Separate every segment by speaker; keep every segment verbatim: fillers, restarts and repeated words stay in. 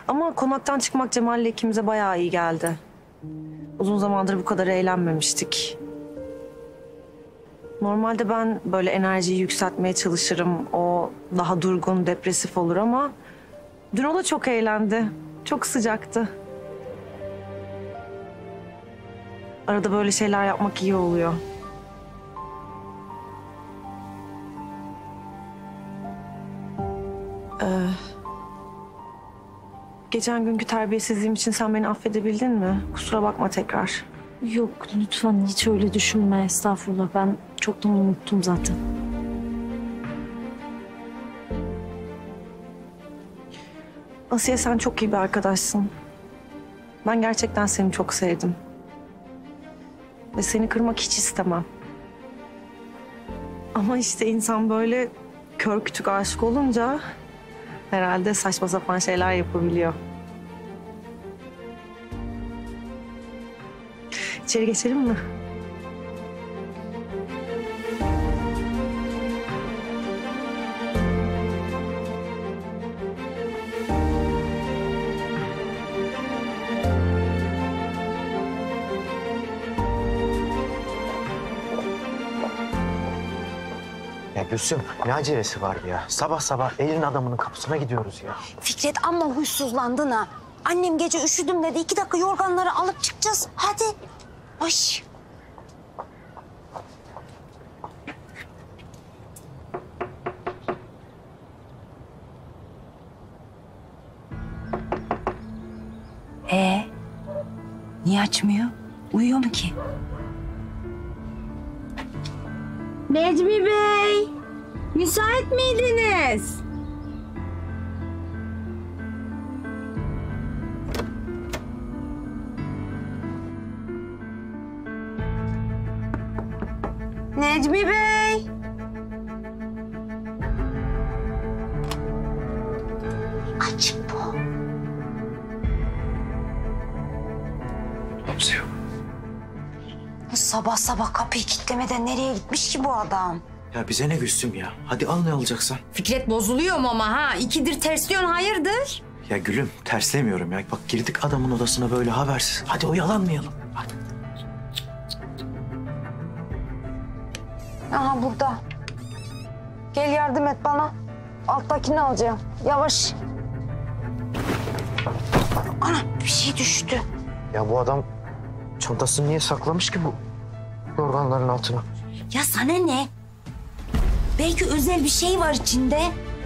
Speaker 1: Ama konaktan çıkmak Cemal'le ikimize bayağı iyi geldi. Uzun zamandır bu kadar eğlenmemiştik. Normalde ben böyle enerjiyi yükseltmeye çalışırım. O daha durgun, depresif olur ama... Dün o da çok eğlendi. Çok sıcaktı. Arada böyle şeyler yapmak iyi oluyor. Ee, geçen günkü terbiyesizliğim için sen beni affedebildin mi? Kusura bakma tekrar.
Speaker 2: Yok lütfen hiç öyle düşünme, estağfurullah. Ben çoktan unuttum zaten.
Speaker 1: Asiye, sen çok iyi bir arkadaşsın. Ben gerçekten seni çok sevdim. Ve seni kırmak hiç istemem. Ama işte insan böyle kör kütük aşık olunca... herhalde saçma sapan şeyler yapabiliyor. İçeri geçelim mi?
Speaker 3: Ya Gülsüm, ne acelesi var ya? Sabah sabah elin adamının kapısına gidiyoruz ya.
Speaker 4: Fikret amma huysuzlandın ha. Annem gece üşüdüm dedi. İki dakika yorganları alıp çıkacağız. Hadi. Ay. Ee, niye açmıyor? Uyuyor mu ki?
Speaker 5: Necmi Bey, müsait miydiniz? Necmi Bey.
Speaker 4: Açık bu.
Speaker 3: Kimse yok.
Speaker 4: Sabah sabah kapıyı kilitlemeden nereye gitmiş ki bu adam?
Speaker 3: Ya bize ne Gülsüm ya? Hadi al ne alacaksan.
Speaker 5: Fikret bozuluyorum ama ha. İkidir tersliyorsun, hayırdır?
Speaker 3: Ya gülüm, terslemiyorum ya. Bak girdik adamın odasına böyle habersiz. Hadi oyalanmayalım. Hadi.
Speaker 4: Aha burada. Gel yardım et bana. Alttakini alacağım. Yavaş. Ana bir şey düştü.
Speaker 3: Ya bu adam çantasını niye saklamış ki bu yorganların altına?
Speaker 4: Ya sana ne? Belki özel bir şey var içinde.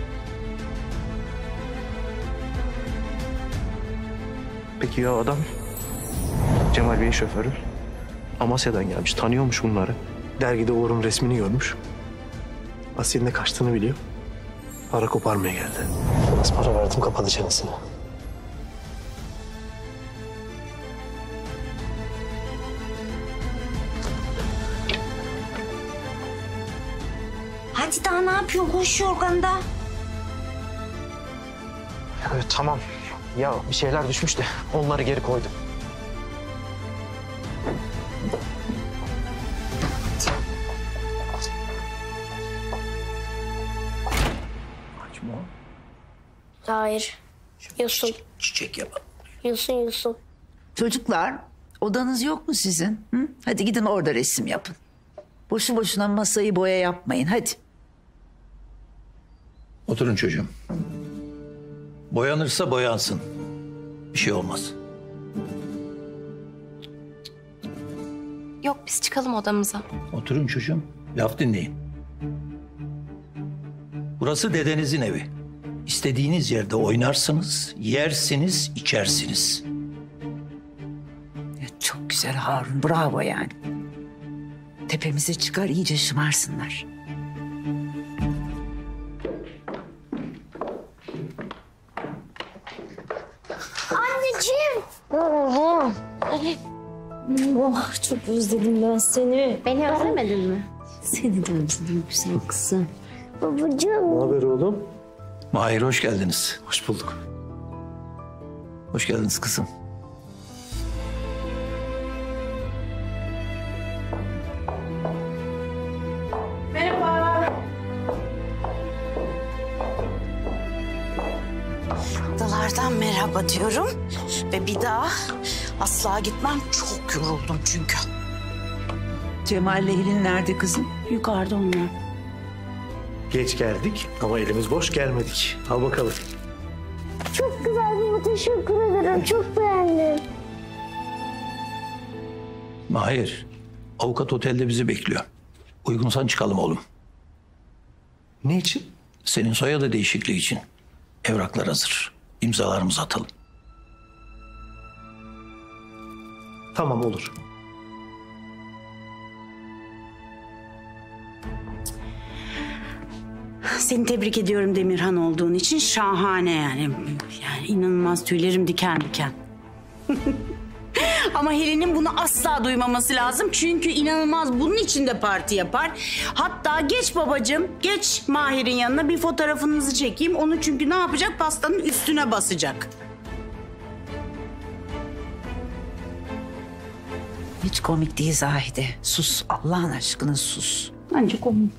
Speaker 3: Peki ya adam? Cemal Bey'in şoförü. Amasya'dan gelmiş, tanıyormuş bunları. Dergide Uğur'un resmini görmüş. Asiye'nin de kaçtığını biliyor. Para koparmaya geldi. Biraz para verdim, kapadı çenesini.
Speaker 4: Hadi daha ne yapıyorsun? Koş yorganda.
Speaker 3: Evet, tamam. Ya bir şeyler düşmüş de onları geri koydum. Açma.
Speaker 6: Hayır. Yosun.
Speaker 3: Çiçek yapalım.
Speaker 6: Yosun yosun.
Speaker 7: Çocuklar, odanız yok mu sizin? Hı? Hadi gidin orada resim yapın. Boşu boşuna masayı boya yapmayın, hadi.
Speaker 8: Oturun çocuğum. Boyanırsa boyansın. Bir şey olmaz.
Speaker 2: Yok, biz çıkalım odamıza.
Speaker 8: Oturun çocuğum. Laf dinleyin. Burası dedenizin evi. İstediğiniz yerde oynarsınız, yersiniz, içersiniz.
Speaker 7: Ya çok güzel Harun, bravo yani. Tepemize çıkar, iyice şımarsınlar.
Speaker 6: Anneciğim.
Speaker 2: Oğlum. Oh, çok özledim ben seni.
Speaker 6: Beni özlemedin mi?
Speaker 2: Seni de özledim güzel kızım.
Speaker 6: Babacığım.
Speaker 3: Ne haber oğlum?
Speaker 8: Mahir hoş geldiniz.
Speaker 3: Hoş bulduk.
Speaker 8: Hoş geldiniz kızım.
Speaker 4: Dılardı
Speaker 9: Tekrardan merhaba diyorum. Ve bir daha asla gitmem. Çok yoruldum çünkü.
Speaker 7: Cemal'le Hilin nerede kızım?
Speaker 9: Yukarıda onlar.
Speaker 3: Geç geldik ama elimiz boş gelmedik. Al bakalım.
Speaker 6: Çok güzel baba, teşekkür ederim. Çok beğendim.
Speaker 8: Mahir, avukat otelde bizi bekliyor. Uygunsan çıkalım oğlum.
Speaker 3: Ne için?
Speaker 8: Senin soyadı değişikliği için. Evraklar hazır. İmzalarımızı atalım.
Speaker 3: Tamam olur.
Speaker 9: Seni tebrik ediyorum Demirhan olduğun için. Şahane yani. Yani inanılmaz, tüylerim diken diken. Ama Helen'in bunu asla duymaması lazım. Çünkü inanılmaz bunun için de parti yapar. Hatta geç babacığım, geç Mahir'in yanına bir fotoğrafınızı çekeyim. Onu çünkü ne yapacak? Pastanın üstüne basacak.
Speaker 7: Hiç komik değil Zahide. Sus, Allah'ın aşkına sus.
Speaker 9: Bence komik.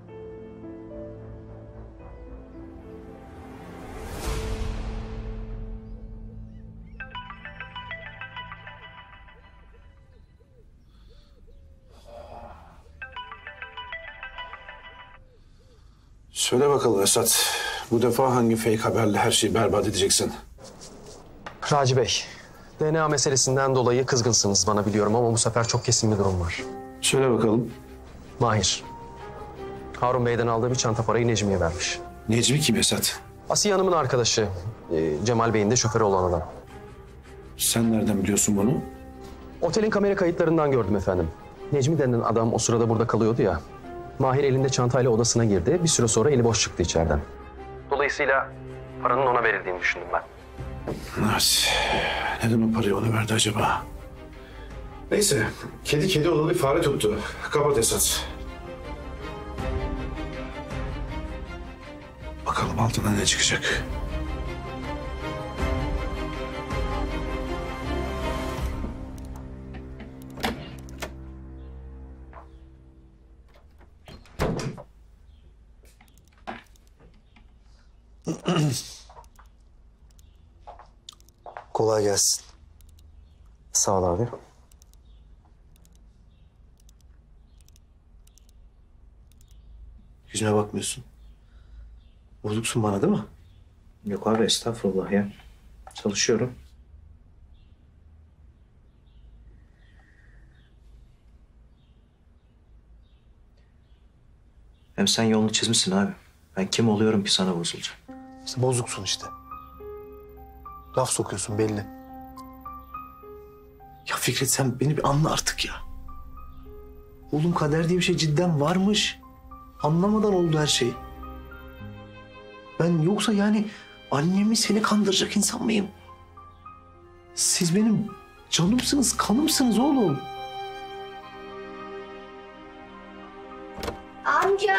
Speaker 10: Söyle bakalım Esat. Bu defa hangi fake haberle her şeyi berbat edeceksin?
Speaker 11: Raci Bey, D N A meselesinden dolayı kızgınsınız bana biliyorum ama bu sefer çok kesin bir durum var.
Speaker 10: Söyle bakalım.
Speaker 11: Mahir, Harun Bey'den aldığı bir çanta parayı Necmi'ye vermiş.
Speaker 10: Necmi kim Esat?
Speaker 11: Asiye Hanım'ın arkadaşı, e, Cemal Bey'in de şoförü olan adam.
Speaker 10: Sen nereden biliyorsun bunu?
Speaker 11: Otelin kamera kayıtlarından gördüm efendim. Necmi denen adam o sırada burada kalıyordu ya. Mahir elinde çantayla odasına girdi. Bir süre sonra eli boş çıktı içeriden. Dolayısıyla paranın ona verildiğini düşündüm ben.
Speaker 10: Evet. Neden o parayı ona verdi acaba? Neyse. Kedi kedi olalı bir fare tuttu. Kapat Esat. Bakalım altından ne çıkacak?
Speaker 3: Kolay gelsin.
Speaker 11: Sağ ol abi.
Speaker 3: Yüzüme bakmıyorsun. Bozuksun bana değil mi? Yok abi estağfurullah ya. Çalışıyorum. Hem sen yolunu çizmişsin abi. Ben kim oluyorum ki sana bozulacağım?
Speaker 12: İşte bozuksun işte. Laf sokuyorsun belli.
Speaker 3: Ya Fikret sen beni bir anla artık ya. Oğlum kader diye bir şey cidden varmış. Anlamadan oldu her şey. Ben yoksa yani annemi seni kandıracak insan mıyım? Siz benim canımsınız, kanımsınız oğlum.
Speaker 6: Amca.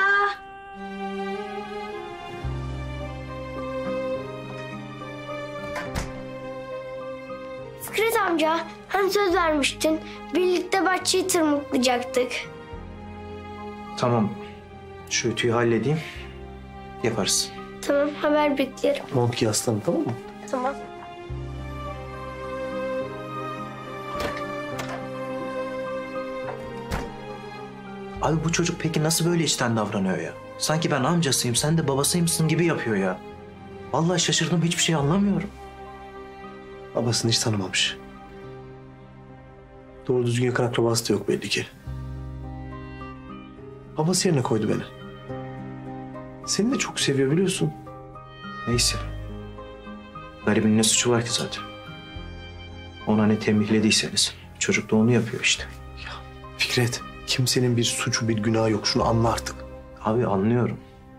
Speaker 6: Fikret amca, hani söz vermiştin. Birlikte bahçeyi tırmıklayacaktık.
Speaker 3: Tamam. Şu ütüyü halledeyim. Yaparız.
Speaker 6: Tamam, haber beklerim.
Speaker 3: Mont giy aslanım, tamam mı?
Speaker 6: Tamam.
Speaker 3: Abi bu çocuk peki nasıl böyle içten davranıyor ya? Sanki ben amcasıyım, sen de babasıymışsın gibi yapıyor ya. Vallahi şaşırdım, hiçbir şey anlamıyorum. Babasını hiç tanımamış. Doğru düzgün yakın akrabası da yok belli ki. Babası yerine koydu beni. Seni de çok seviyor biliyorsun. Neyse. Garibin ne suçu var ki zaten? Ona ne tembihlediyseniz. Çocuk da onu yapıyor işte.
Speaker 12: Ya Fikret, kimsenin bir suçu bir günahı yok. Şunu anla artık.
Speaker 3: Abi anlıyorum.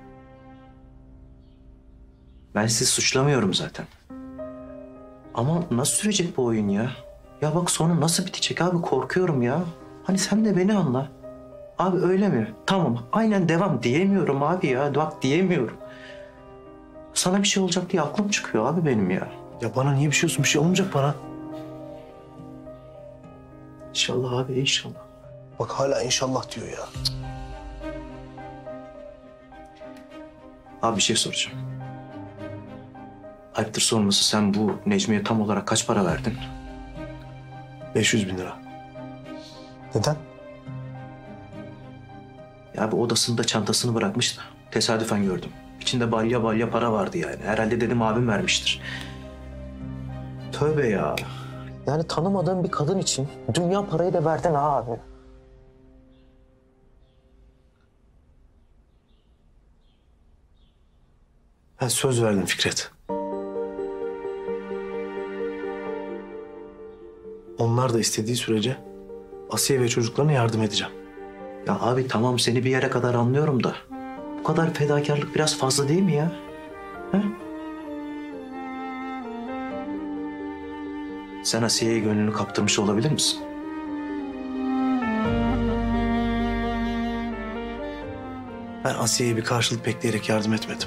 Speaker 3: Ben sizi suçlamıyorum zaten. Ama nasıl sürecek bu oyun ya? Ya bak sonu nasıl bitecek abi, korkuyorum ya. Hani sen de beni anla. Abi öyle mi? Tamam aynen devam diyemiyorum abi ya. Bak diyemiyorum. Sana bir şey olacak diye aklım çıkıyor abi benim ya.
Speaker 12: Ya bana niye bir şey olsun? Bir şey olmayacak bana.
Speaker 3: İnşallah abi inşallah.
Speaker 12: Bak hala inşallah diyor ya.
Speaker 3: Abi bir şey soracağım. Ayıptır sorması, sen bu Necmi'ye tam olarak kaç para verdin?
Speaker 12: beş yüz bin lira. Neden?
Speaker 3: Ya bu odasında çantasını bırakmış da tesadüfen gördüm. İçinde balya balya para vardı yani. Herhalde dedim abim vermiştir. Tövbe ya. Yani tanımadığın bir kadın için dünya parayı da verdin ha abi.
Speaker 12: Ben söz verdim Fikret. Onlar da istediği sürece Asiye ve çocuklarına yardım edeceğim.
Speaker 3: Ya abi tamam, seni bir yere kadar anlıyorum da bu kadar fedakarlık biraz fazla değil mi ya? He? Sen Asiye'ye gönlünü kaptırmış olabilir misin?
Speaker 12: Ben Asiye'ye bir karşılık bekleyerek yardım etmedim.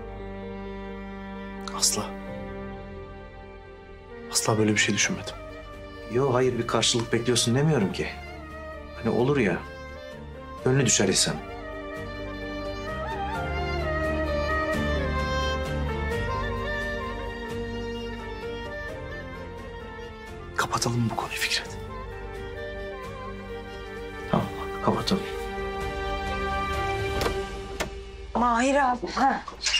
Speaker 12: Asla. Asla böyle bir şey düşünmedim.
Speaker 3: Yok hayır, bir karşılık bekliyorsun demiyorum ki. Hani olur ya, gönlü düşer insan.
Speaker 12: Kapatalım bu konuyu Fikret.
Speaker 3: Tamam, kapatalım.
Speaker 5: Mahir abi. Ha.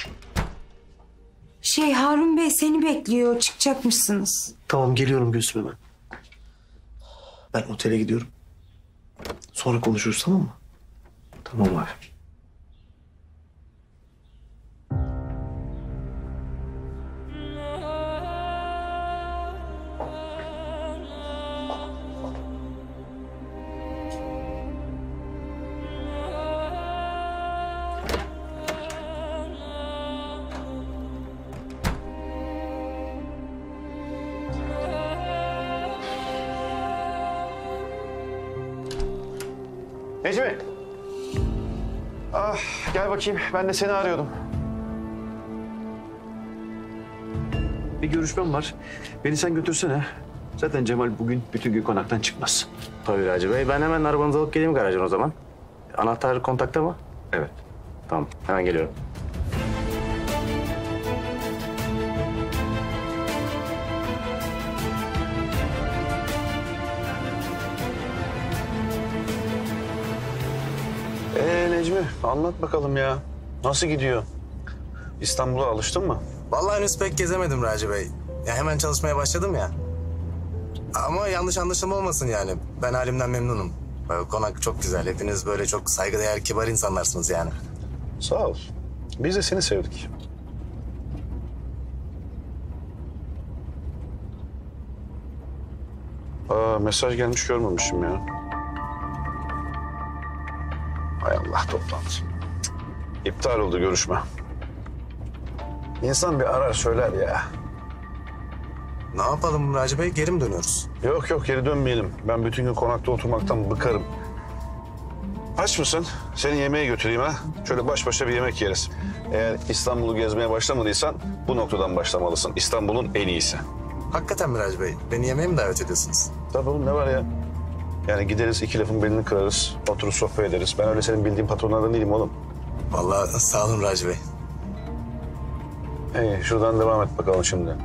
Speaker 5: Şey Harun Bey seni bekliyor. Çıkacakmışsınız.
Speaker 12: Tamam, geliyorum Gülsüm hemen. Ben otele gidiyorum. Sonra konuşuruz, tamam mı?
Speaker 3: Tamam abi.
Speaker 10: Necmi. Ah, gel bakayım. Ben de seni arıyordum.
Speaker 11: Bir görüşmem var. Beni sen götürsene. Zaten Cemal bugün bütün gün konaktan çıkmaz.
Speaker 10: Tabii Raci Bey. Ben hemen arabanızı alıp geleyim garajdan o zaman. Anahtar kontakta mı?
Speaker 11: Evet.
Speaker 10: Tamam. Hemen geliyorum.
Speaker 13: Ee Necmi, anlat bakalım ya. Nasıl gidiyor? İstanbul'a alıştın mı?
Speaker 14: Vallahi henüz pek gezemedim Raci Bey. Ya hemen çalışmaya başladım ya. Ama yanlış anlaşılma olmasın yani. Ben halimden memnunum. Böyle konak çok güzel. Hepiniz böyle çok saygıdeğer, kibar insanlarsınız yani.
Speaker 13: Sağ ol. Biz de seni sevdik. Aa, mesaj gelmiş görmemişim ya. Hay Allah, toplantı. İptal oldu görüşme. İnsan bir arar söyler ya.
Speaker 14: Ne yapalım Raci Bey? Geri mi dönüyoruz?
Speaker 13: Yok yok, geri dönmeyelim. Ben bütün gün konakta oturmaktan bıkarım. Aç mısın? Seni yemeğe götüreyim ha. Şöyle baş başa bir yemek yeriz. Eğer İstanbul'u gezmeye başlamadıysan bu noktadan başlamalısın. İstanbul'un en iyisi.
Speaker 14: Hakikaten mi Raci Bey? Beni yemeğe mi davet ediyorsunuz?
Speaker 13: Tabii oğlum, ne var ya? Yani gideriz, iki lafın belini kırarız, oturur sohbet ederiz. Ben öyle senin bildiğin patronlardan değilim oğlum.
Speaker 14: Vallahi sağ olun Raci Bey.
Speaker 13: İyi, şuradan devam et bakalım şimdi.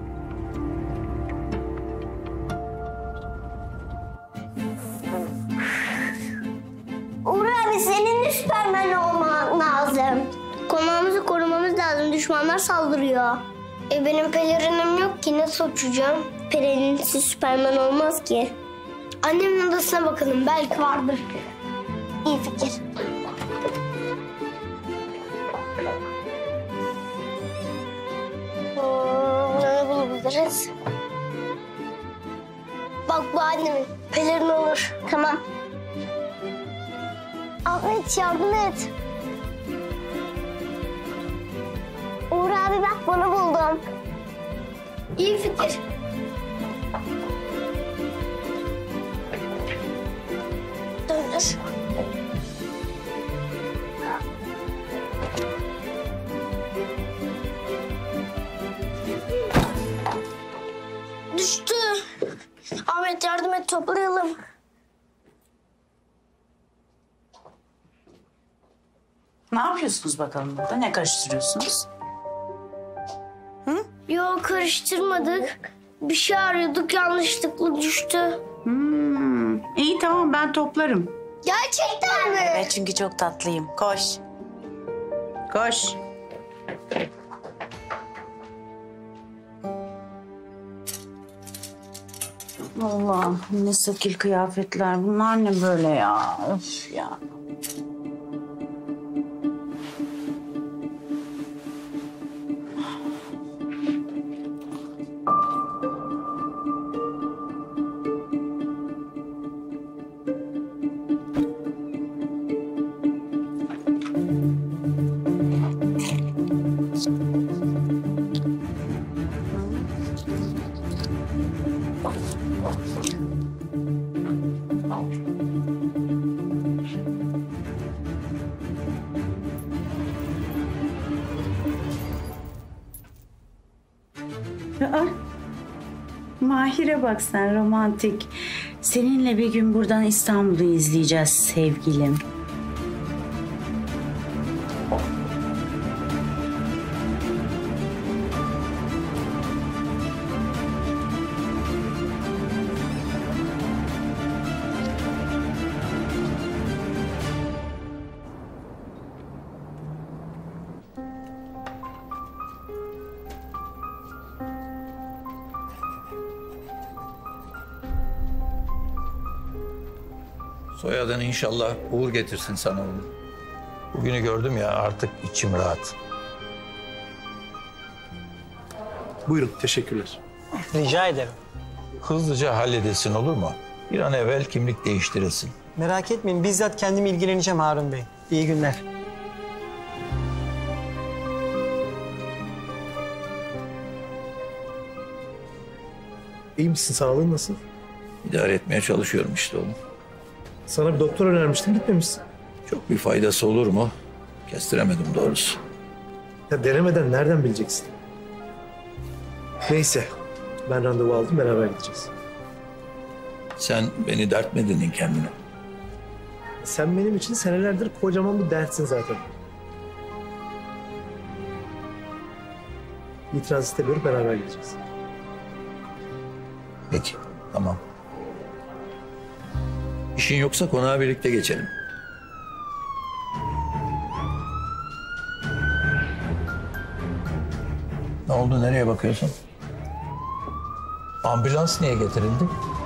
Speaker 6: Uğur abi senin de Süpermen olman lazım. Konağımızı korumamız lazım. Düşmanlar saldırıyor. E benim pelerinim yok ki, nasıl uçacağım? Pelerinsiz Süpermen olmaz ki. Annemin odasına bakalım, belki vardır. İyi fikir. Hmm, ne bulabiliriz? Bak bu annemin. Pelerin olur. Tamam. Ahmet yardım et. Uğur abi bak, bunu buldum. İyi fikir. Döndür. Düştü. Ahmet yardım et, toplayalım.
Speaker 9: Ne yapıyorsunuz bakalım burada? Ne karıştırıyorsunuz? Hı?
Speaker 6: Yok karıştırmadık. Bir şey arıyorduk yanlışlıkla düştü.
Speaker 9: Hmm, iyi tamam ben toplarım.
Speaker 6: Gerçekten mi?
Speaker 9: Evet çünkü çok tatlıyım. Koş. Koş. Allah ne sakil kıyafetler. Bunlar ne böyle ya? Öf ya. Aa, Mahir'e bak sen romantik. Seninle bir gün buradan İstanbul'u izleyeceğiz sevgilim.
Speaker 8: Soyadın inşallah uğur getirsin sana oğlum. Bugünü gördüm ya artık içim rahat.
Speaker 3: Buyurun, teşekkürler.
Speaker 15: Rica ederim.
Speaker 8: Hızlıca halledilsin olur mu? Bir an evvel kimlik değiştirilsin.
Speaker 15: Merak etmeyin, bizzat kendim ilgileneceğim Harun Bey. İyi günler.
Speaker 3: İyi misin? Sağlığın nasıl?
Speaker 8: İdare etmeye çalışıyorum işte oğlum.
Speaker 3: Sana bir doktor önermiştim, gitmemişsin.
Speaker 8: Çok bir faydası olur mu? Kestiremedim doğrusu.
Speaker 3: Ya denemeden nereden bileceksin? Neyse, ben randevu aldım, beraber gideceğiz.
Speaker 8: Sen beni dert mi edindin kendine?
Speaker 3: Sen benim için senelerdir kocaman bir dertsin zaten. İtiraz istemiyorum, beraber gideceğiz.
Speaker 8: Peki, tamam. İşin yoksa konağa birlikte geçelim. Ne oldu, nereye bakıyorsun? Ambulans niye getirildi?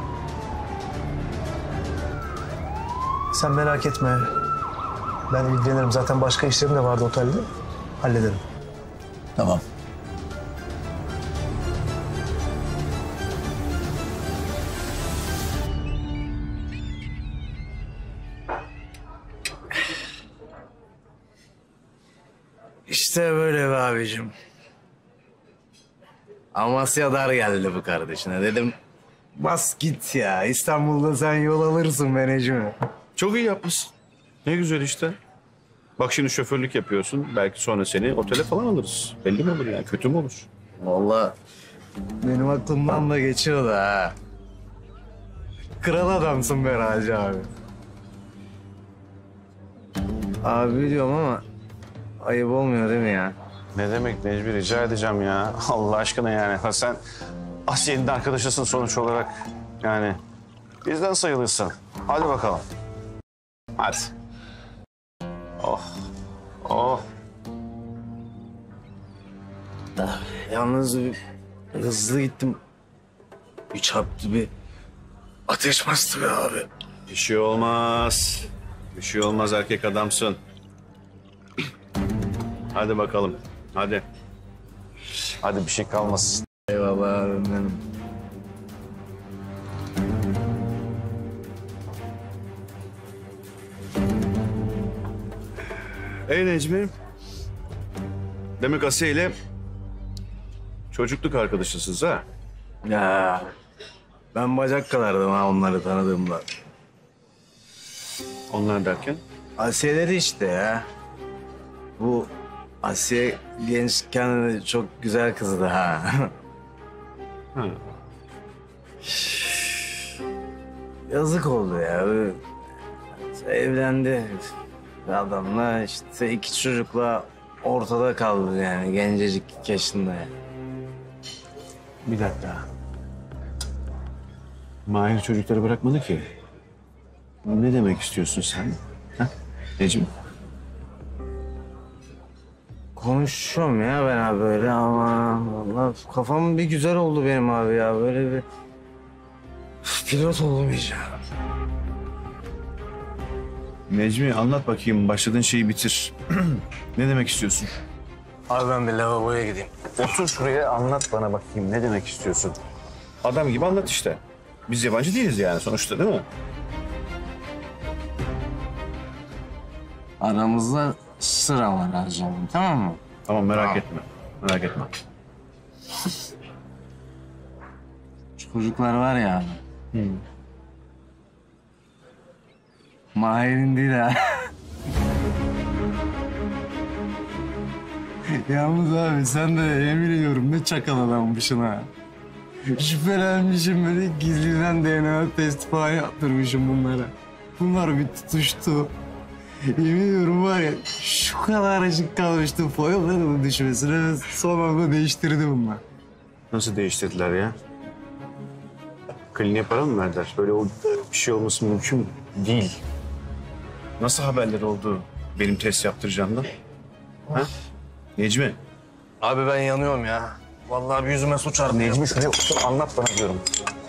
Speaker 3: Sen merak etme. Ben ilgilenirim. Zaten başka işlerim de vardı otelde. Hallederim.
Speaker 8: Tamam.
Speaker 14: İşte böyle be abicim. Amasya dar geldi bu kardeşine. Dedim bas git ya. İstanbul'da sen yol alırsın be Necmi.
Speaker 13: Çok iyi yapmışsın. Ne güzel işte. Bak şimdi şoförlük yapıyorsun. Belki sonra seni otele falan alırız. Belli mi olur yani? Kötü mü olur?
Speaker 14: Vallahi benim aklımdan da geçiyor da ha. Kral adamsın be Raci abi. Abi diyorum ama ayıp olmuyor değil mi ya?
Speaker 13: Ne demek Necmi, rica edeceğim ya. Allah aşkına yani. Ha sen Asiye'nin arkadaşısın sonuç olarak. Yani bizden sayılırsın. Hadi bakalım. Hadi. Oh. Oh.
Speaker 14: Yalnız bir hızlı gittim. Bir çarptı, bir ateş bastı be abi.
Speaker 13: Bir şey olmaz. Bir şey olmaz, erkek adamsın. Hadi bakalım. Hadi. Hadi bir şey kalmasın.
Speaker 14: Eyvallah abim benim.
Speaker 13: Ey Necmi. Demek Asiye ile çocukluk arkadaşısınız ha?
Speaker 14: Ya ben bacak kadardım ha onları tanıdığımda.
Speaker 13: Onlar derken?
Speaker 14: Asiye'leri işte ya. Bu Asiye gençken de çok güzel kızdı ha.
Speaker 13: Ha.
Speaker 14: Yazık oldu ya. Böyle evlendi adamla, işte iki çocukla ortada kaldı yani gencecik yaşında.
Speaker 10: Bir dakika. Mahir çocukları bırakmadı ki. Ne demek istiyorsun sen? Ha? Necmi?
Speaker 16: Konuşuyorum ya ben abi böyle ama vallahi kafam bir güzel oldu benim abi ya böyle bir pilot olamayacağım.
Speaker 10: Necmi anlat bakayım başladığın şeyi bitir. Ne demek istiyorsun?
Speaker 16: Abi ben bir lavaboya gideyim. Otur şuraya anlat bana bakayım ne demek istiyorsun?
Speaker 10: Adam gibi anlat işte. Biz yabancı değiliz yani sonuçta değil mi?
Speaker 16: Aramızda sıra var Hacı, tamam mı?
Speaker 10: Tamam merak etme. Merak etme.
Speaker 16: Çocuklar var ya abi. Hmm. Mahir'in değil ha. Yalnız abi sen de yemin ediyorum ne çakal adammışsın ha. Şüphelenmişim böyle gizliden D N A testi falan yaptırmışım bunlara. Bunlar bir tutuştu. Yemin ediyorum var ya şu kadarcık kalmıştı foyalarının düşmesine son anda değiştirdi bunlar.
Speaker 10: Nasıl değiştirdiler ya? Kliniğe para mı verdiler? Böyle o bir şey olması mümkün değil. Nasıl haberler oldu benim test yaptıracağımdan? Ha? Necmi?
Speaker 16: Abi ben yanıyorum ya. Vallahi bir yüzüme su çarptı.
Speaker 10: Necmi şuraya otur anlat bana diyorum.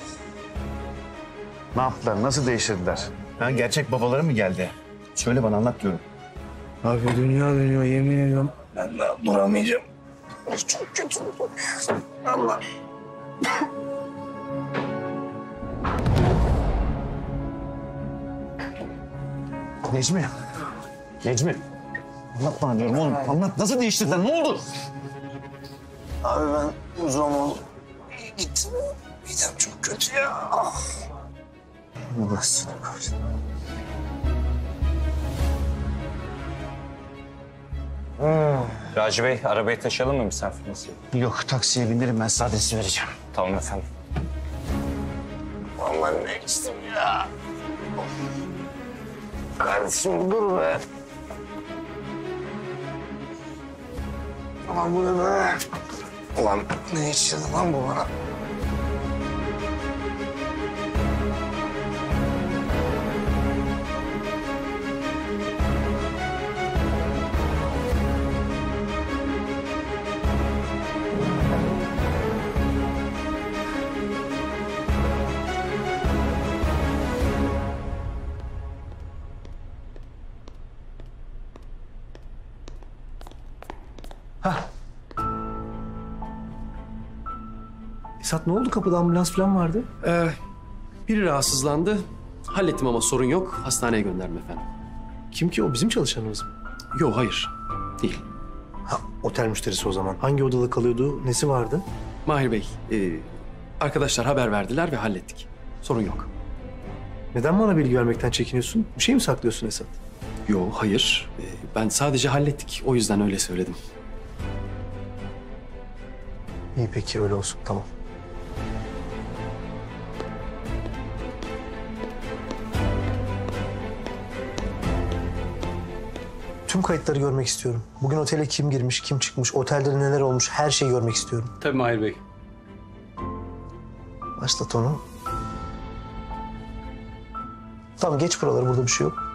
Speaker 10: Ne yaptılar? Nasıl değiştirdiler? Ha, gerçek babaları mı geldi? Söyle bana anlat diyorum.
Speaker 16: Abi dünya dönüyor yemin ediyorum. Ben daha duramayacağım. Çok kötü. Allah.
Speaker 10: Necmi. Necmi. Anlat bana diyorum oğlum. Anlat. Nasıl değiştirdiler? Ne oldu?
Speaker 16: Abi ben uzamam. Gittim. Midem çok kötü ya. Ah. Allah seni kahretsin.
Speaker 17: Raci Bey, arabayı taşıyalım mı misafir nasıl?
Speaker 10: Yok, taksiye bindirim ben size adresi vereceğim.
Speaker 17: Tamam efendim.
Speaker 16: Vallahi ne içtim ya. Kardeşim dur be. Aman bu ne be? Ulan ne içti lan bu bana?
Speaker 3: Esat ne oldu? Kapıda ambulans falan vardı.
Speaker 11: Ee, biri rahatsızlandı. Hallettim ama sorun yok. Hastaneye gönderdim efendim.
Speaker 3: Kim ki o? Bizim çalışanımız mı?
Speaker 11: Yok hayır. Değil.
Speaker 3: Ha, otel müşterisi o zaman. Hangi odada kalıyordu? Nesi vardı?
Speaker 11: Mahir Bey, e, arkadaşlar haber verdiler ve hallettik. Sorun yok.
Speaker 3: Neden bana bilgi vermekten çekiniyorsun? Bir şey mi saklıyorsun Esat?
Speaker 11: Yok hayır. E, ben sadece hallettik. O yüzden öyle söyledim.
Speaker 3: İyi peki öyle olsun. Tamam. Tüm kayıtları görmek istiyorum. Bugün otele kim girmiş, kim çıkmış, otelde neler olmuş her şeyi görmek istiyorum.
Speaker 11: Tabii Mahir Bey.
Speaker 3: Başlat onu. Tamam geç buraları, burada bir şey yok.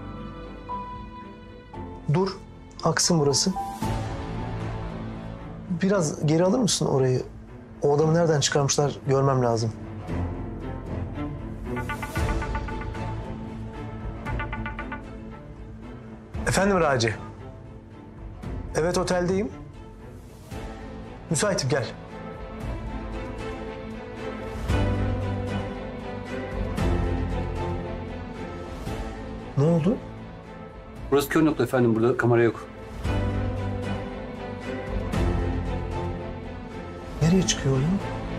Speaker 3: Dur, aksın burası. Biraz geri alır mısın orayı? O adamı nereden çıkarmışlar görmem lazım. Efendim Raci. Evet oteldeyim. Müsaitim gel. Ne oldu?
Speaker 11: Burası kör nokta efendim. Burada kamera yok.
Speaker 3: Nereye çıkıyor o ya?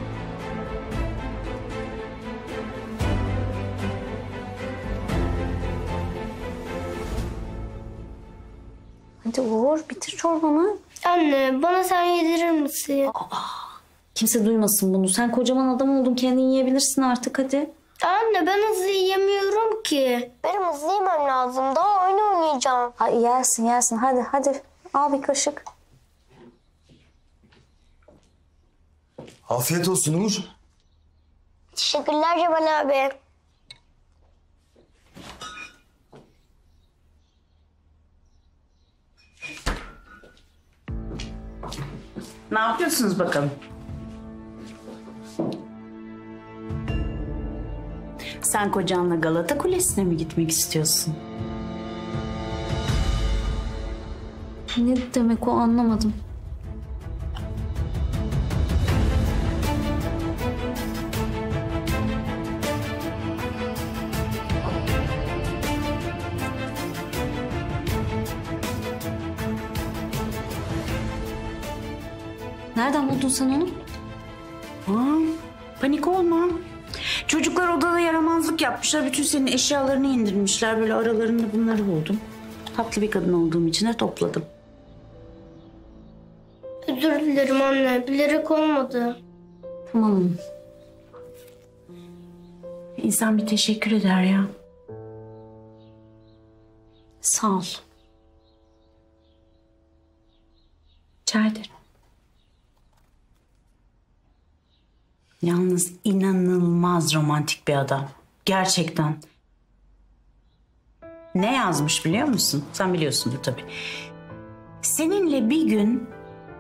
Speaker 2: Hadi Uğur bitir çorbanı.
Speaker 6: Anne bana sen yedirir misin?
Speaker 2: Kimse duymasın bunu. Sen kocaman adam oldun, kendin yiyebilirsin artık hadi.
Speaker 6: Anne ben hızlı yiyemiyorum ki. Benim hızlı yemem lazım. Daha oyun oynayacağım.
Speaker 2: Ay yersin yersin hadi hadi. Al bir kaşık.
Speaker 16: Afiyet olsun Uğur.
Speaker 6: Teşekkürler Cemal abi.
Speaker 9: Ne yapıyorsunuz bakalım? Sen kocanla Galata Kulesi'ne mi gitmek istiyorsun?
Speaker 2: Ne demek o, anlamadım. Nereden buldun sen onu?
Speaker 9: Aa, panik olma. Çocuklar odada yaramazlık yapmışlar. Bütün senin eşyalarını indirmişler. Böyle aralarında bunları buldum. Tatlı bir kadın olduğum için de topladım.
Speaker 6: Özür dilerim anne. Bilerek olmadı.
Speaker 2: Tamam.
Speaker 9: İnsan bir teşekkür eder ya.
Speaker 2: Sağ ol.
Speaker 9: Rica ederim. Yalnız inanılmaz romantik bir adam. Gerçekten. Ne yazmış biliyor musun? Sen biliyorsundur tabii. Seninle bir gün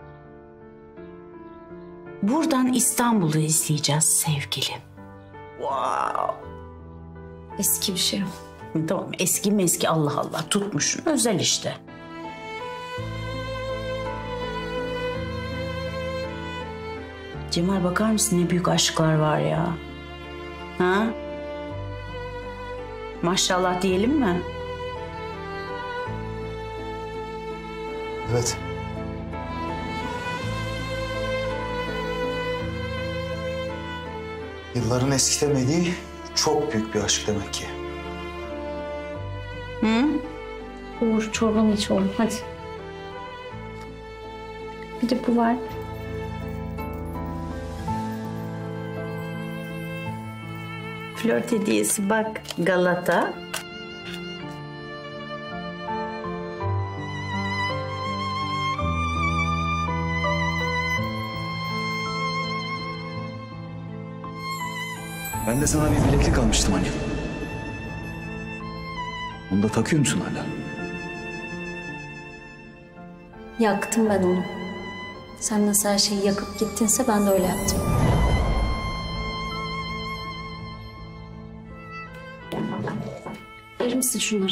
Speaker 9: buradan İstanbul'u izleyeceğiz sevgilim. Wow.
Speaker 2: Eski bir şey o.
Speaker 9: Tamam, eski meski Allah Allah tutmuşsun. Özel işte. Cemal bakar mısın ne büyük aşklar var ya. Ha? Maşallah diyelim mi?
Speaker 12: Evet. Yılların eskitemediği çok büyük bir aşk demek ki.
Speaker 9: Hı?
Speaker 2: Uğur, çorbanı iç oğlum, hadi. Bir de bu var.
Speaker 9: Flört hediyesi bak, Galata.
Speaker 10: Ben de sana bir bileklik almıştım hani. Onu da takıyor musun hala?
Speaker 2: Yaktım ben onu. Sen nasıl her şeyi yakıp gittinse ben de öyle yaptım. Verir misin şunları?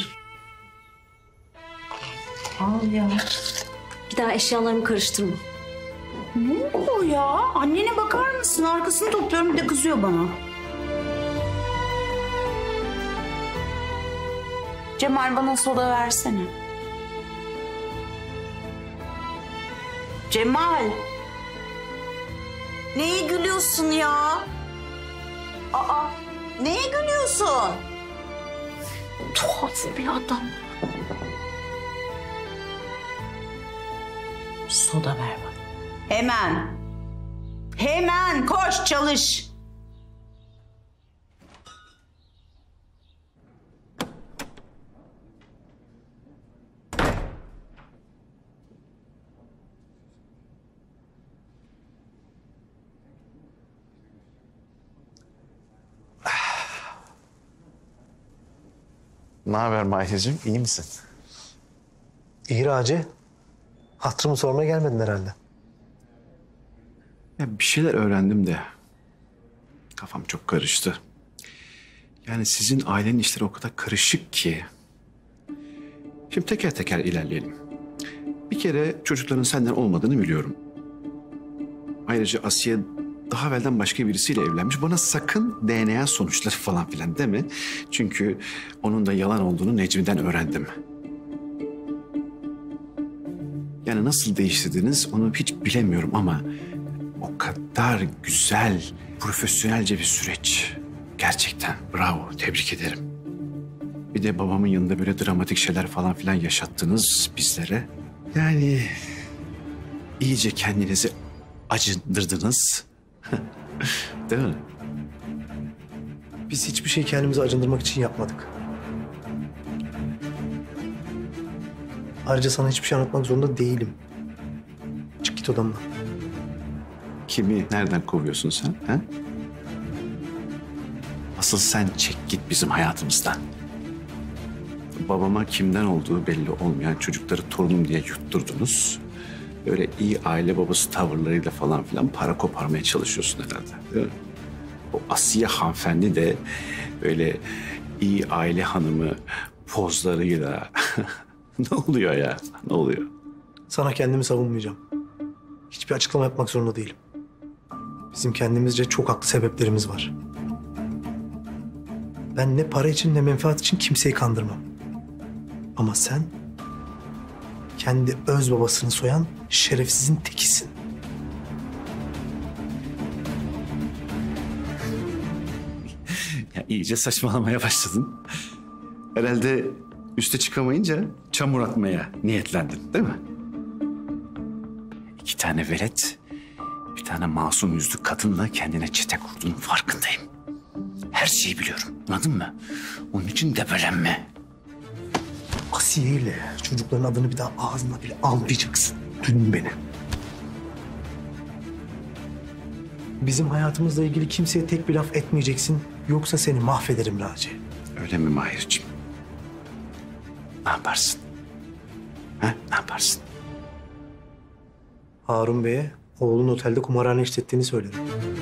Speaker 9: Al ya.
Speaker 2: Bir daha eşyalarımı karıştırma.
Speaker 9: Ne oluyor ya? Annene bakar mısın? Arkasını topluyorum bir de kızıyor bana. Cemal bana soda versene. Cemal. Neye gülüyorsun ya? Aa, neye gülüyorsun?
Speaker 2: Tuhaf bir adam.
Speaker 9: Soda ver bana. Hemen. Hemen koş çalış.
Speaker 10: Ne haber Mahir'cim? İyi misin?
Speaker 12: İyi Raci. Hatırımı sormaya gelmedin herhalde.
Speaker 10: Ya bir şeyler öğrendim de kafam çok karıştı. Yani sizin ailenin işleri o kadar karışık ki. Şimdi teker teker ilerleyelim. Bir kere çocukların senden olmadığını biliyorum. Ayrıca Asiye daha evvelden başka birisiyle evlenmiş. Bana sakın D N A sonuçları falan filan deme. Çünkü onun da yalan olduğunu Necmi'den öğrendim. Yani nasıl değiştirdiniz onu hiç bilemiyorum ama o kadar güzel, profesyonelce bir süreç. Gerçekten bravo, tebrik ederim. Bir de babamın yanında böyle dramatik şeyler falan filan yaşattınız bizlere. Yani iyice kendinizi acındırdınız. Değil mi?
Speaker 12: Biz hiçbir şey kendimizi acındırmak için yapmadık. Ayrıca sana hiçbir şey anlatmak zorunda değilim. Çık git odamdan.
Speaker 10: Kimi nereden kovuyorsun sen? Ha? Asıl sen çek git bizim hayatımızdan. Babama kimden olduğu belli olmayan çocukları torunum diye yutturdunuz. Böyle iyi aile babası tavırlarıyla falan filan para koparmaya çalışıyorsun herhalde. Değil mi? O Asiye hanımefendi de böyle iyi aile hanımı pozlarıyla ne oluyor ya? Ne oluyor?
Speaker 12: Sana kendimi savunmayacağım. Hiçbir açıklama yapmak zorunda değilim. Bizim kendimizce çok haklı sebeplerimiz var. Ben ne para için ne menfaat için kimseyi kandırmam. Ama sen kendi öz babasını soyan şerefsizin tekisin.
Speaker 10: Ya iyice saçmalamaya başladın. Herhalde üste çıkamayınca çamur atmaya niyetlendin, değil mi? İki tane velet, bir tane masum yüzlü kadınla kendine çete kurduğunun farkındayım. Her şeyi biliyorum, anladın mı? Onun için debelenme.
Speaker 12: Asiye ile çocukların adını bir daha ağzına bile almayacaksın. Duydun beni. Bizim hayatımızla ilgili kimseye tek bir laf etmeyeceksin. Yoksa seni mahvederim Raci.
Speaker 10: Öyle mi Mahir'ciğim? Ne yaparsın? Ha? Ne yaparsın?
Speaker 12: Harun Bey'e oğlun otelde kumarhane işlettiğini söyledim.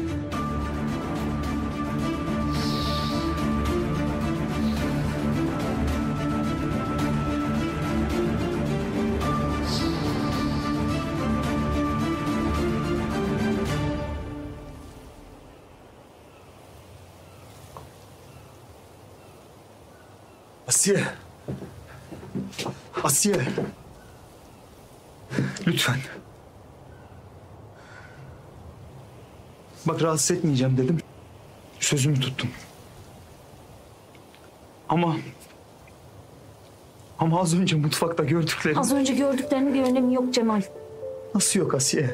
Speaker 16: Asiye. Asiye. Lütfen. Bak rahatsız etmeyeceğim dedim. Sözümü tuttum. Ama... Ama az önce mutfakta gördüklerim...
Speaker 2: Az önce gördüklerinin bir önemi yok Cemal.
Speaker 16: Nasıl yok Asiye?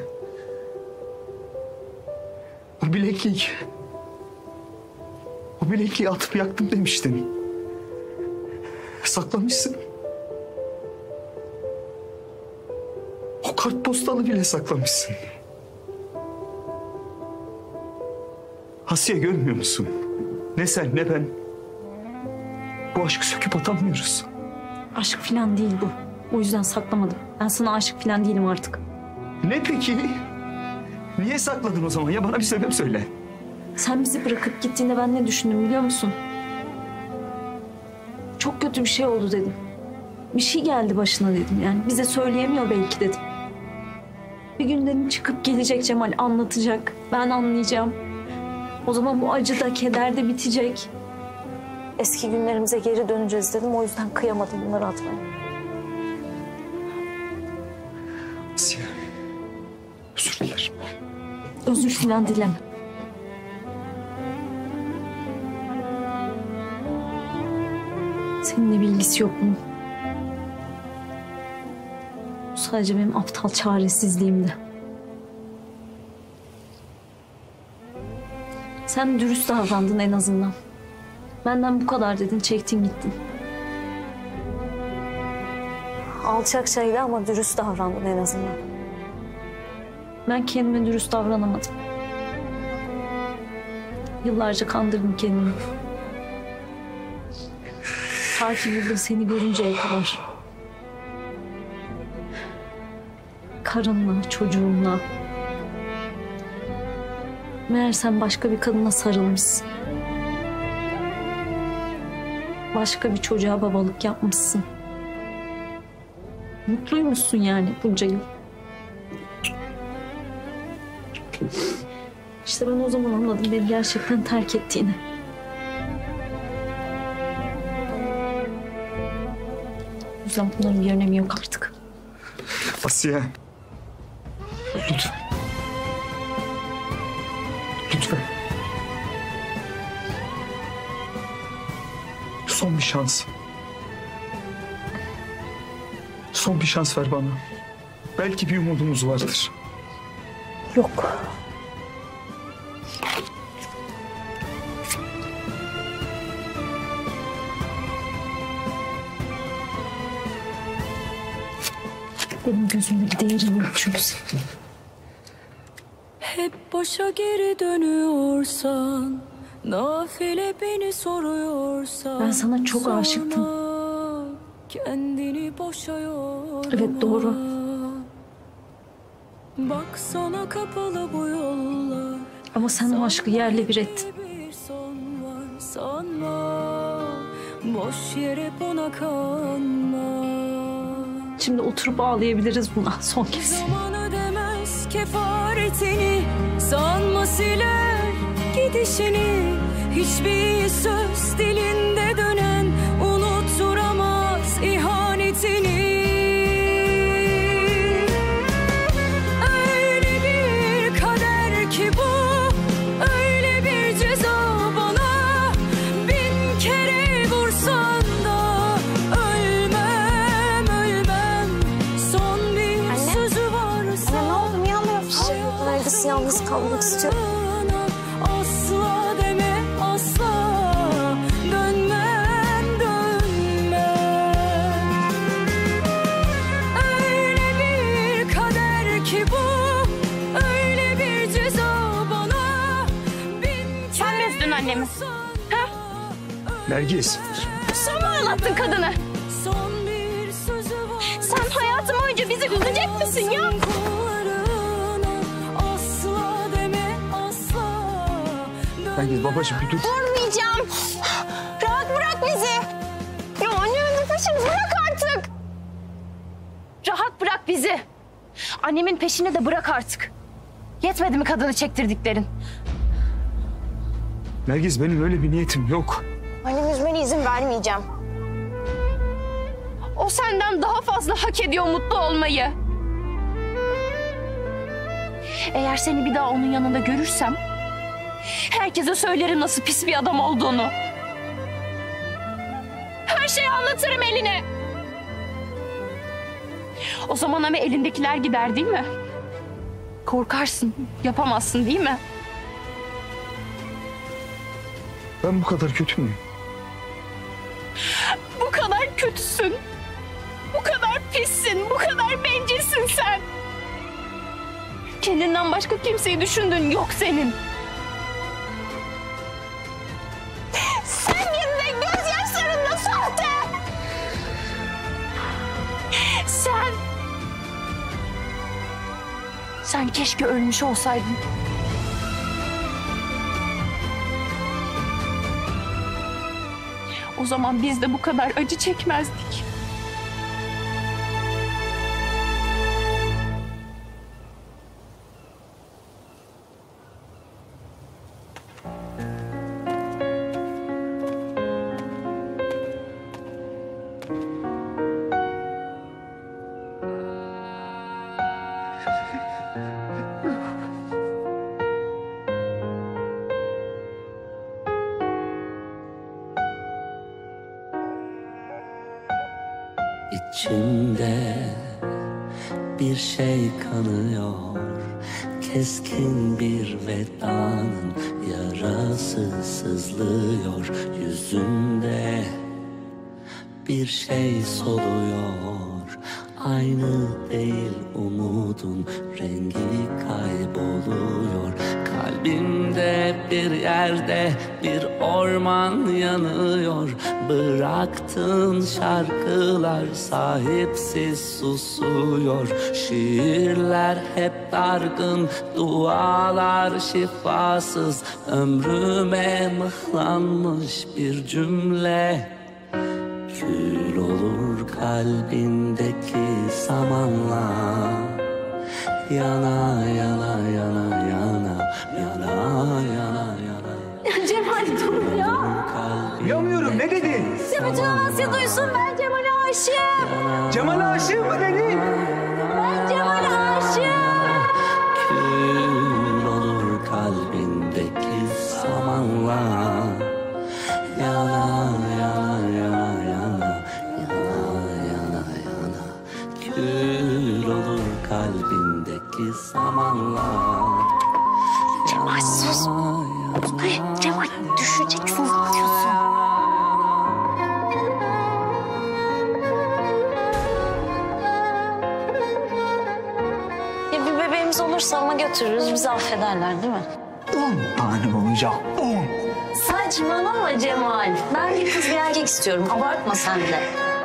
Speaker 16: O bileklik... O bilekliği atıp yaktım demiştin. Saklamışsın. O kartpostalı bile saklamışsın. Asiye görmüyor musun? Ne sen ne ben. Bu aşkı söküp atamıyoruz.
Speaker 2: Aşk falan değil bu. O yüzden saklamadım. Ben sana aşık falan değilim artık.
Speaker 16: Ne peki? Niye sakladın o zaman? Ya bana bir sebep söyle.
Speaker 2: Sen bizi bırakıp gittiğinde ben ne düşündüm biliyor musun? Çok kötü bir şey oldu dedim. Bir şey geldi başına dedim yani. Bize söyleyemiyor belki dedim. Bir gün dedim çıkıp gelecek Cemal, anlatacak. Ben anlayacağım. O zaman bu acı da keder de bitecek. Eski günlerimize geri döneceğiz dedim. O yüzden kıyamadım bunları atmaya.
Speaker 16: Asiye. Özür dilerim.
Speaker 2: Özür filan dileme. Seninle bir ilgisi yok bunun. Bu sadece benim aptal çaresizliğimdi. Sen dürüst davrandın en azından. Benden bu kadar dedin, çektin gittin. Alçakçaydı ama dürüst davrandın en azından. Ben kendime dürüst davranamadım. Yıllarca kandırdım kendimi. Ta ki burada seni görünceye kadar. Karınla, çocuğunla. Meğer sen başka bir kadına sarılmışsın. Başka bir çocuğa babalık yapmışsın. Mutluymuşsun yani bunca yıl. İşte ben o zaman anladım beni gerçekten terk ettiğini. O yüzden bunların bir önemi yok artık.
Speaker 16: Asiye. Lütfen. Lütfen. Son bir şans. Son bir şans ver bana. Belki bir umudumuz vardır.
Speaker 2: Yok. Benim gözümde bir değerin yok çünkü senin.
Speaker 18: Hep başa geri dönüyorsan, nafile beni soruyorsan.
Speaker 2: Ben sana çok aşıktım.
Speaker 18: Kendini boşa yorma.
Speaker 2: Evet, doğru.
Speaker 18: Baksana kapalı bu yollar.
Speaker 2: Ama sen o aşkı yerle bir ettin.
Speaker 18: Sanma, boş yere buna kanma.
Speaker 2: Şimdi oturup ağlayabiliriz buna son kez.
Speaker 18: Zaman ödemez kefaretini, sanma siler gidişini. Hiçbir söz dilinde dönen unutturamaz ihanetini. Öyle bir kader ki bu, öyle bir ceza bana. Bin kere vursan da ölmem, ölmem. Son bir
Speaker 4: Anne.
Speaker 18: sözü varsa.
Speaker 4: Anne ne oldu? Niye ağlıyorsun? Neredesin? Yalnız kalmak istiyorum.
Speaker 18: Asla deme asla, dönmem dönmem. Öyle bir kader ki bu, öyle bir ceza bana.
Speaker 9: Sen mi üzdün annemi? Ha?
Speaker 3: Nergis.
Speaker 9: Sen mi ağlattın kadını? Sen hayatım boyunca bizi üzecek misin ya?
Speaker 18: Asla deme asla.
Speaker 3: Nergis babacığım bir dur.
Speaker 9: Durmayacağım. Rahat bırak bizi. Ya annemin peşini bırak artık. Rahat bırak bizi. Annemin peşini de bırak artık. Yetmedi mi kadını çektirdiklerin?
Speaker 3: Nergis benim öyle bir niyetim yok.
Speaker 9: Annemi üzmene izin vermeyeceğim. O senden daha fazla hak ediyor mutlu olmayı. Eğer seni bir daha onun yanında görürsem herkese söylerim nasıl pis bir adam olduğunu. Her şeyi anlatırım eline. O zaman ama elindekiler gider değil mi? Korkarsın, yapamazsın değil mi?
Speaker 3: Ben bu kadar kötü müyüm?
Speaker 9: Bu kadar kötüsün. Bu kadar pissin, bu kadar bencilsin sen. Kendinden başka kimseyi düşündüğün yok senin. Sen yine de gözyaşlarınla sahte. Sen... Sen keşke ölmüş olsaydın. O zaman biz de bu kadar acı çekmezdik.
Speaker 19: İçimde bir şey kanıyor, keskin bir vedanın yarası sızlıyor. Yüzünde bir şey soluyor, aynı değil umudun rengi kayboluyor. Kalbimde bir yerde bir orman yanıyor. Bıraktığın şarkılar sahipsiz susuyor. Şiirler hep dargın, dualar şifasız. Ömrüme mıhlanmış bir cümle. Kül olur kalbindeki samanla. Yana yana yana yana yana yana yana.
Speaker 2: Cemal dur ya.
Speaker 3: Duyamıyorum, ne dedin?
Speaker 2: Bütün Amasya duysun, ben Cemal'e aşığım.
Speaker 3: Cemal'e aşığım mı dedin?
Speaker 2: Ben Cemal'e aşığım.
Speaker 19: Kül olur kalbindeki samanla. Yana yana yana yana yana yana yana. Kül olur kalbindeki samanla.
Speaker 4: Cemal sus. Hayır Cemal düşeceksin, ne yapıyorsun?
Speaker 1: Ya bir bebeğimiz
Speaker 2: şeyimiz olursa ama götürürüz. Bizi affederler değil mi?
Speaker 16: On tane olacak. On.
Speaker 2: Saçmalama Cemal. Ben bir kız bir erkek istiyorum. Abartma sen de.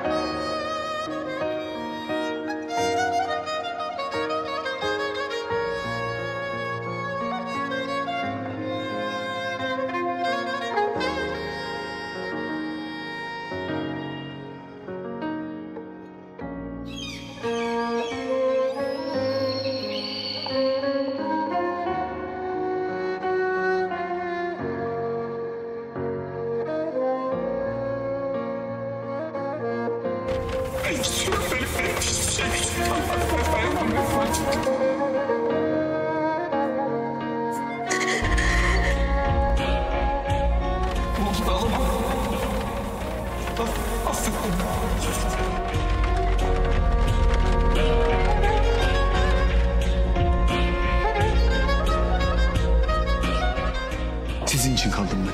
Speaker 16: Sizin için kaldım ben.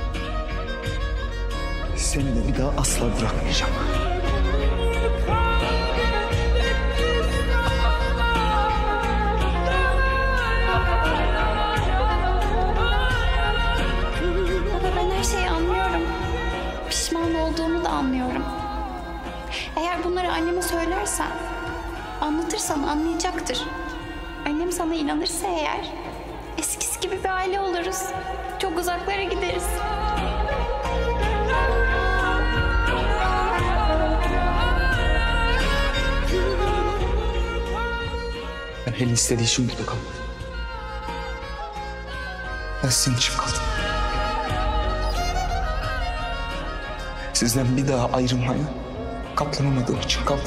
Speaker 16: Seni de bir daha asla bırakmayacağım.
Speaker 20: Baba ben her şeyi anlıyorum. Pişman olduğumu da anlıyorum. Eğer bunları anneme söylersen, anlatırsan anlayacaktır. Annem sana inanırsa eğer, eskisi gibi bir aile oluruz. Çok uzaklara gideriz.
Speaker 16: Ben Helin istediği için burada kalmadım. Ben senin için kaldım. Sizden bir daha ayrılmaya katlanamadığım için kaldım.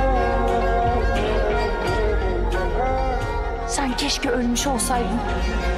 Speaker 20: Sen keşke ölmüş olsaydın.